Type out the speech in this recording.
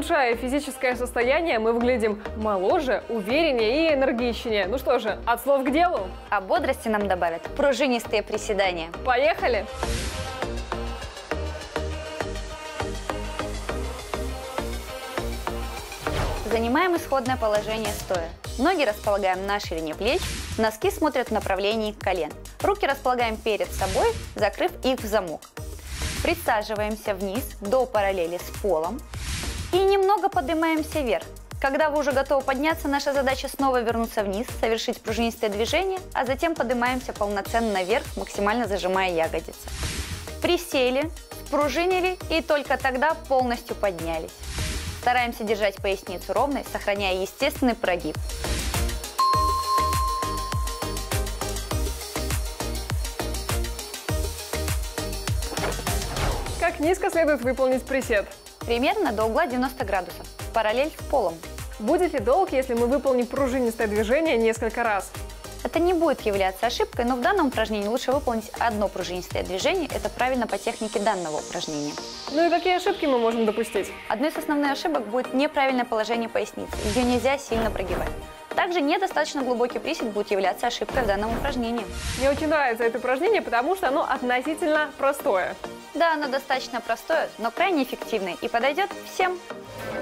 улучшая физическое состояние, мы выглядим моложе, увереннее и энергичнее. Ну что же, от слов к делу. А бодрости нам добавят пружинистые приседания. Поехали! Занимаем исходное положение стоя. Ноги располагаем на ширине плеч, носки смотрят в направлении колен. Руки располагаем перед собой, закрыв их в замок. Присаживаемся вниз до параллели с полом и немного поднимаемся вверх. Когда вы уже готовы подняться, наша задача снова вернуться вниз, совершить пружинистое движение, а затем поднимаемся полноценно наверх, максимально зажимая ягодицы. Присели, спружинили и только тогда полностью поднялись. Стараемся держать поясницу ровной, сохраняя естественный прогиб. Как низко следует выполнить присед? Примерно до угла 90 градусов, параллель с полом. Будет ли долг, если мы выполним пружинистое движение несколько раз? Это не будет являться ошибкой, но в данном упражнении лучше выполнить одно пружинистое движение. Это правильно по технике данного упражнения. Ну и какие ошибки мы можем допустить? Одной из основных ошибок будет неправильное положение поясницы. Ее нельзя сильно прогибать. Также недостаточно глубокий присед будет являться ошибкой в данном упражнении. Мне очень нравится это упражнение, потому что оно относительно простое. Да, оно достаточно простое, но крайне эффективное и подойдет всем.